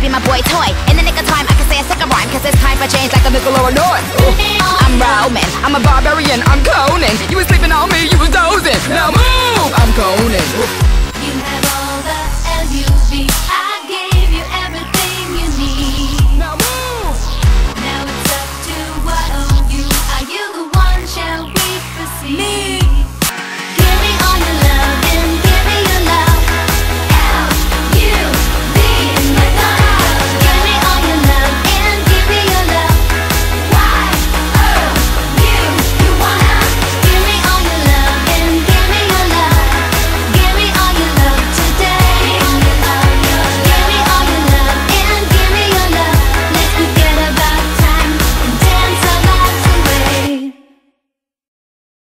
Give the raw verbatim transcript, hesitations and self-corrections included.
be my boy toy. In the nick of time, I can say a second rhyme, cause it's time for change like a nickel or a noise. I'm Roman, I'm a barbarian, I'm Conan. You was sleeping on me, you was dozing. Now move, I'm Conan.